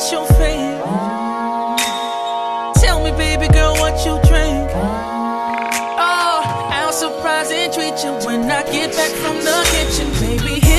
what's your favorite? Tell me, baby girl, what you drink? Oh, I'll surprise and treat you when I get back from the kitchen, baby.